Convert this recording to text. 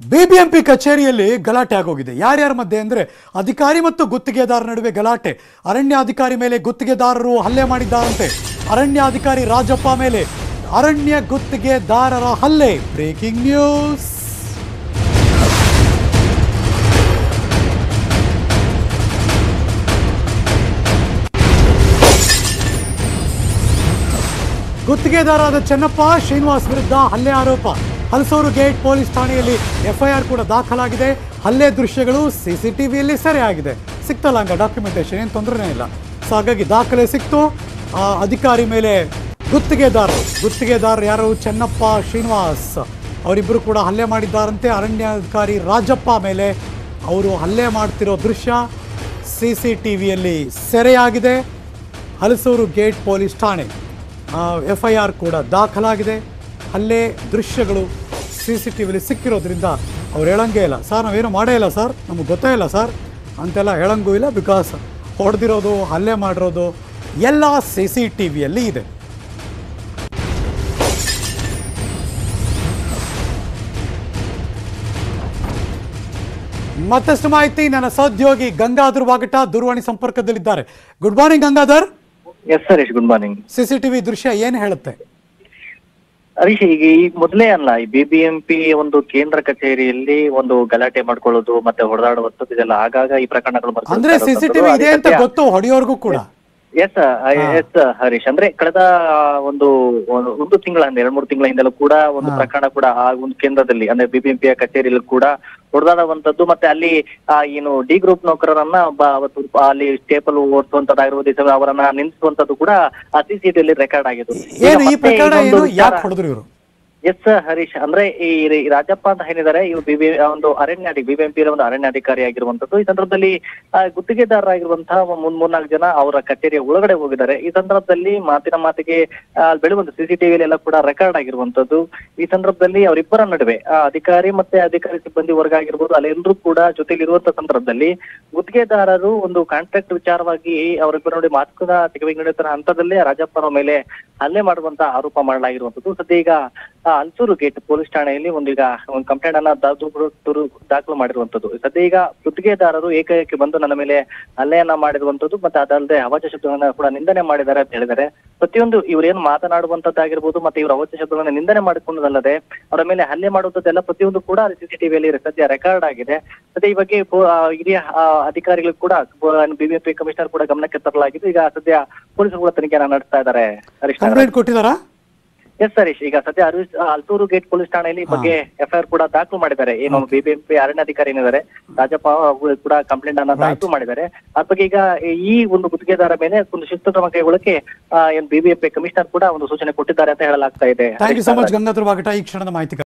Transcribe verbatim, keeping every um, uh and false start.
BBMP ಕಚೇರಿಯಲ್ಲಿ ಗಲಾಟೆ ಆಗೋಗಿದೆ. ಯಾರ್ಯಾರ ಮಧ್ಯೆ ಅಂದರೆ ಅಧಿಕಾರಿ ಮತ್ತು ಗುತ್ತಿಗೆದಾರರ ನಡುವೆ ಗಲಾಟೆ. ಅರಣ್ಯಾಧಿಕಾರಿ ಮೇಲೆ ಗುತ್ತಿಗೆದಾರರು ಹಲ್ಲೆ ಮಾಡಿದ್ದಾರಂತೆ. ಅರಣ್ಯಾಧಿಕಾರಿ ರಾಜಪ್ಪ ಮೇಲೆ ಅರಣ್ಯ ಗುತ್ತಿಗೆದಾರರ ಹಲ್ಲೆ. Breaking news. ಗುತ್ತಿಗೆದಾರರಾದ ಚೆನ್ನಪ್ಪ ಶ್ರೀನಿವಾಸ್ ವಿರುದ್ಧ ಹಲ್ಲೆ ಆರೋಪ. ಹಲಸೂರು ಗೇಟ್ ಪೊಲೀಸ್ ಠಾಣೆಯಲ್ಲಿ ಎಫ್ಐಆರ್ ಕೂಡ ದಾಖಲಾಗಿದೆ. ಹಲ್ಲೆ ದೃಶ್ಯಗಳು ಸಿಸಿಟಿವಿಯಲ್ಲಿ ಸೆರೆಯಾಗಿದೆ. ಸಿಕ್ತಲ್ಲ ಹಂಗ ಡಾಕ್ಯುಮೆಂಟೇಶನ್, ಏನು ತೊಂದರೆನೇ ಇಲ್ಲ. ಸೊ ಹಾಗಾಗಿ ದಾಖಲೆ ಸಿಕ್ತು. ಆ ಅಧಿಕಾರಿ ಮೇಲೆ ಗುತ್ತಿಗೆದಾರರು ಗುತ್ತಿಗೆದಾರರು ಯಾರು ಚೆನ್ನಪ್ಪ ಶ್ರೀನಿವಾಸ್ ಅವರಿಬ್ಬರು ಕೂಡ ಹಲ್ಲೆ ಮಾಡಿದ್ದಾರಂತೆ. ಅರಣ್ಯಾಧಿಕಾರಿ ರಾಜಪ್ಪ ಮೇಲೆ ಅವರು ಹಲ್ಲೆ ಮಾಡ್ತಿರೋ ದೃಶ್ಯ ಸಿ ಸಿ ಟಿ ವಿಯಲ್ಲಿ ಸೆರೆಯಾಗಿದೆ. ಹಲಸೂರು ಗೇಟ್ ಪೊಲೀಸ್ ಠಾಣೆ ಎಫ್ ಐ ಆರ್ ಕೂಡ ದಾಖಲಾಗಿದೆ. ಹಲ್ಲೆ ದೃಶ್ಯಗಳು ಸಿ ಸಿ ಟಿ ವಿಲಿ ಸಿಕ್ಕಿರೋದ್ರಿಂದ ಅವ್ರು ಹೇಳಂಗೇ ಇಲ್ಲ. ಸರ್ ನಾವೇನು ಮಾಡೇ ಇಲ್ಲ ಸರ್, ನಮಗೆ ಗೊತ್ತೇ ಇಲ್ಲ ಸರ್ ಅಂತೆಲ್ಲ ಹೇಳಂಗೂ ಇಲ್ಲ. ಬಿಕಾಸ್ ಹೊಡೆದಿರೋದು ಹಲ್ಲೆ ಮಾಡಿರೋದು ಎಲ್ಲ ಸಿ ಸಿ ಟಿ ವಿಯಲ್ಲಿ ಇದೆ. ಮತ್ತಷ್ಟು ಮಾಹಿತಿ ನನ್ನ ಸಹೋದ್ಯೋಗಿ ಗಂಗಾಧರ್ ವಾಗಟ ದೂರವಾಣಿ ಸಂಪರ್ಕದಲ್ಲಿದ್ದಾರೆ. Good morning Gangadhar. S Harish, good morning. CCTV ದೃಶ್ಯ ಏನು ಹೇಳುತ್ತೆ? ಹರೀಶ್, ಈಗ ಈಗ ಮೊದಲೇ ಅಲ್ಲ, ಈ ಬಿಬಿಎಂಪಿ ಒಂದು ಕೇಂದ್ರ ಕಚೇರಿಯಲ್ಲಿ ಒಂದು ಗಲಾಟೆ ಮಾಡ್ಕೊಳ್ಳೋದು ಮತ್ತೆ ಹೊಡೆದಾಡುವಂಥದ್ದು ಇದೆಲ್ಲ ಆಗಾಗ ಈ ಪ್ರಕರಣಗಳು ಬರ್ತವೆ. ಅಂದ್ರೆ ಸಿಸಿಟಿವಿ ಇದೆ ಅಂತ ಗೊತ್ತು ಹೊಡೆಯೋರ್ಗೂ ಕೂಡ. ಎಸ್ ಎಸ್ ಹರೀಶ್, ಅಂದ್ರೆ ಕಳೆದ ಒಂದು ಒಂದು ತಿಂಗಳ ಹಿಂದೆ ಎರಡ್ ಮೂರು ತಿಂಗಳ ಹಿಂದೆಲ್ಲೂ ಕೂಡ ಒಂದು ಪ್ರಕರಣ ಕೂಡ ಆ ಒಂದು ಕೇಂದ್ರದಲ್ಲಿ ಅಂದ್ರೆ ಬಿಬಿಎಂಪಿಯ ಕಚೇರಿಯಲ್ಲಿ ಕೂಡ ಹೊಡೆದಾಡುವಂತದ್ದು ಮತ್ತೆ ಅಲ್ಲಿ ಆ ಏನು ಡಿ ಗ್ರೂಪ್ ನೌಕರರನ್ನ ಅಲ್ಲಿ ಸ್ಟೇಪಲ್ ಓಡಿಸುವಂತದ್ದಾಗಿರ್ಬೋದು, ಅವರನ್ನ ನಿಲ್ಲಿಸುವಂತದ್ದು ಕೂಡ ಆ ಸಿಸಿಟಿವಿಯಲ್ಲಿ ರೆಕಾರ್ಡ್ ಆಗಿತ್ತು. ಎಸ್ ಹರೀಶ್, ಅಂದ್ರೆ ಈ ರಾಜಪ್ಪ ಅಂತ ಏನಿದ್ದಾರೆ ಇವರು ಬಿಬಿ ಒಂದು ಅರಣ್ಯ ಬಿಬಿಎಂಪಿ ಒಂದು ಅರಣ್ಯಾಧಿಕಾರಿ ಆಗಿರುವಂತದ್ದು. ಈ ಸಂದರ್ಭದಲ್ಲಿ ಗುತ್ತಿಗೆದಾರರಾಗಿರುವಂತಹ ಮೂರ್ ಮೂರ್ನಾಲ್ಕು ಜನ ಅವರ ಕಚೇರಿಯ ಒಳಗಡೆ ಹೋಗಿದ್ದಾರೆ. ಈ ಸಂದರ್ಭದಲ್ಲಿ ಮಾತಿನ ಮಾತಿಗೆ ಬೆಳುವಂತ ಸಿಸಿಟಿವಿಯಲ್ಲಿ ಎಲ್ಲ ಕೂಡ ರೆಕಾರ್ಡ್ ಆಗಿರುವಂತದ್ದು. ಈ ಸಂದರ್ಭದಲ್ಲಿ ಅವರಿಬ್ಬರ ನಡುವೆ ಅಧಿಕಾರಿ ಮತ್ತೆ ಅಧಿಕಾರಿ ಸಿಬ್ಬಂದಿ ವರ್ಗ ಆಗಿರ್ಬೋದು ಅಲ್ಲೆಲ್ಲರೂ ಕೂಡ ಜೊತೆಲಿ ಇರುವಂತ ಸಂದರ್ಭದಲ್ಲಿ ಗುತ್ತಿಗೆದಾರರು ಒಂದು ಕಾಂಟ್ರಾಕ್ಟ್ ವಿಚಾರವಾಗಿ ಅವರಿಬ್ಬರ ನೋಡಿ ಮಾತುಕತೆ ತೆಗೆದುಕೊಳ್ಳುವ ಹಂತದಲ್ಲೇ ರಾಜಪ್ಪನ ಮೇಲೆ ಹಲ್ಲೆ ಮಾಡುವಂತ ಆರೋಪ ಮಾಡಲಾಗಿರುವಂತದ್ದು. ಸದ್ಯ ಈಗ ಹಲಸೂರು ಗೇಟ್ ಪೊಲೀಸ್ ಠಾಣೆಯಲ್ಲಿ ಒಂದೀಗ ಒಂದು ಕಂಪ್ಲೇಂಟ್ ಅನ್ನ ದಾಖಲು ಮಾಡಿರುವಂತದ್ದು. ಸದ್ಯ ಈಗ ಗುತ್ತಿಗೆದಾರರು ಏಕಾಏಕಿ ಬಂದು ನನ್ನ ಮೇಲೆ ಹಲ್ಲೆಯನ್ನ ಮಾಡಿರುವಂತದ್ದು ಮತ್ತೆ ಅದಲ್ಲದೆ ಅವಾಚ್ಯ ಶಬ್ದಗಳನ್ನ ಕೂಡ ನಿಂದನೆ ಮಾಡಿದ್ದಾರೆ ಅಂತ ಹೇಳಿದ್ದಾರೆ. ಪ್ರತಿಯೊಂದು ಇವ್ರೇನು ಮಾತನಾಡುವಂತದ್ದಾಗಿರ್ಬೋದು ಮತ್ತೆ ಇವರು ಅವಾಚ್ಯ ಶಬ್ದಗಳನ್ನ ನಿಂದನೆ ಮಾಡಿಕೊಂಡದಲ್ಲದೆ ಅವರ ಮೇಲೆ ಹಲ್ಲೆ ಮಾಡುವಂತದ್ದೆಲ್ಲ ಪ್ರತಿಯೊಂದು ಕೂಡ ಸಿಸಿಟಿವಿಯಲ್ಲಿ ಸದ್ಯ ರೆಕಾರ್ಡ್ ಆಗಿದೆ. ಸದ್ಯ ಈ ಬಗ್ಗೆ ಹಿರಿಯ ಅಧಿಕಾರಿಗಳು ಕೂಡ ಬಿಬಿಎಂಪಿ ಕಮಿಷನರ್ ಕೂಡ ಗಮನಕ್ಕೆ ತರಲಾಗಿದ್ದು ಈಗ ಸದ್ಯ ಪೊಲೀಸರು ಕೂಡ ತನಿಖೆಯನ್ನ ನಡೆಸ್ತಾ ಇದ್ದಾರೆ. ಕೊಟ್ಟಿದ್ದಾರಾ? ಎಸ್ ಹರೀಶ್, ಈಗ ಸದ್ಯ ಹಲಸೂರು ಗೇಟ್ ಪೊಲೀಸ್ ಠಾಣೆಯಲ್ಲಿ ಬಗ್ಗೆ ಎಫ್ಐಆರ್ ಕೂಡ ದಾಖಲು ಮಾಡಿದ್ದಾರೆ. ಏನು ಬಿಬಿಎಂಪಿ ಅರಣ್ಯಾಧಿಕಾರಿ ಏನಿದ್ದಾರೆ ರಾಜಪ್ಪ ಕೂಡ ಕಂಪ್ಲೇಂಟ್ ಅನ್ನ ದಾಖಲು ಮಾಡಿದ್ದಾರೆ. ಅದ್ರ ಬಗ್ಗೆ ಈಗ ಈ ಒಂದು ಗುತ್ತಿಗೆದಾರ ಮೇಲೆ ಒಂದು ಶಿಸ್ತು ಕ್ರಮ ಕೈಗೊಳ್ಳಕ್ಕೆ ಏನ್ ಬಿಬಿಎಂಪಿ ಕಮಿಷನರ್ ಕೂಡ ಒಂದು ಸೂಚನೆ ಕೊಟ್ಟಿದ್ದಾರೆ ಅಂತ ಹೇಳಲಾಗ್ತಾ ಇದೆ. Thank you so much Gangadhar Vagata ಈ ಕ್ಷಣದ ಮಾಹಿತಿ.